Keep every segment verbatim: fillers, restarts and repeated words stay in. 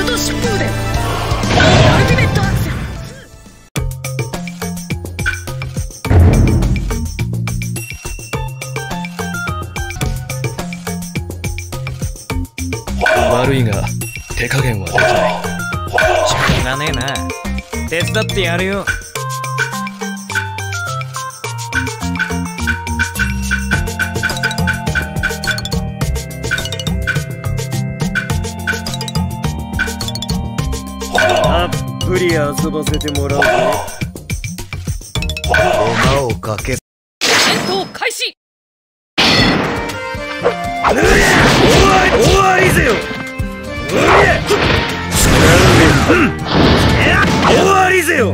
ド疾風伝アルティメットアクセル。 悪いが手加減はできない。 しょうがねえな、手伝ってやるよ。たっぷり遊ばせてもらうぜ。手間をかけ戦闘開始。 終わりぜよ。終わりぜよ。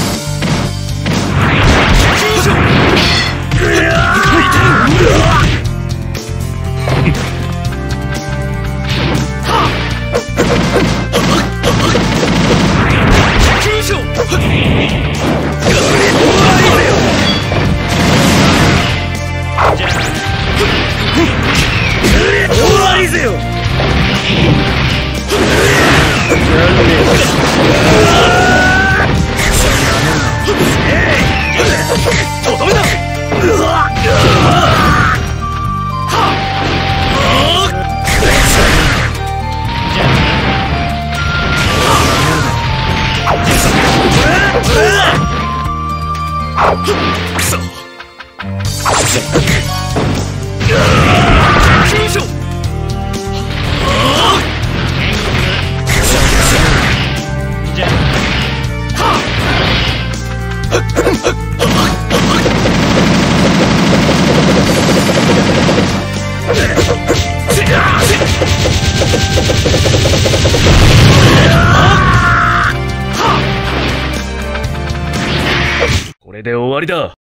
これで終わりだ。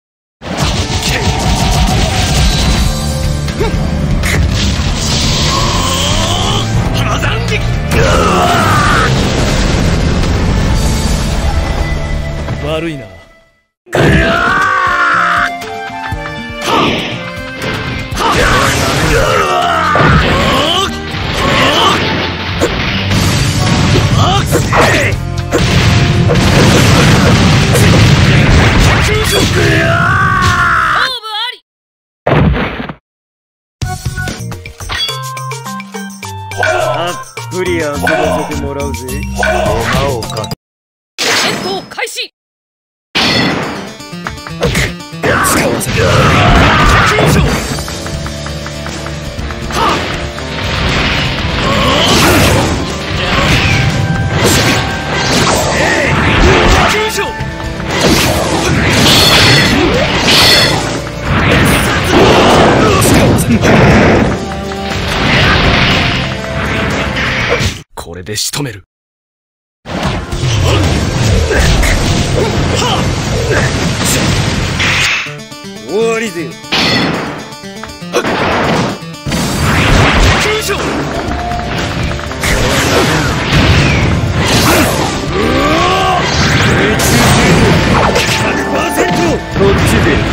悪いな。 たっぷり遊ばせてもらうぜ。手間をかけ戦闘開始。 使わせて。これで仕留める。 終わりぜよ。こっちで。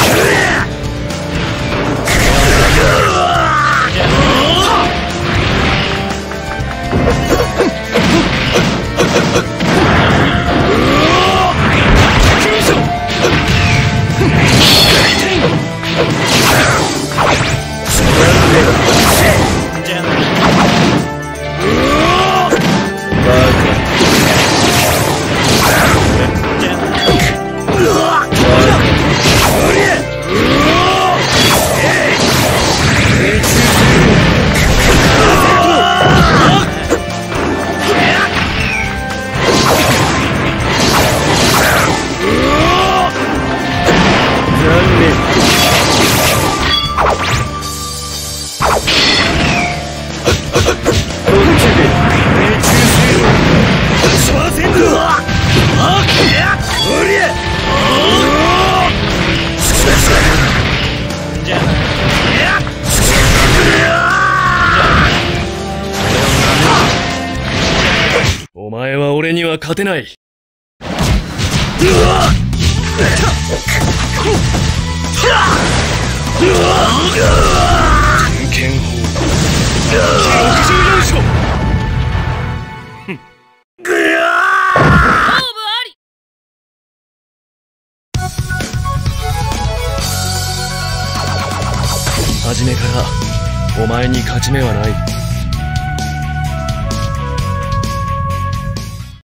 お前は俺には勝てない。剣法ろくじゅうよん章。 初めからお前に勝ち目はない。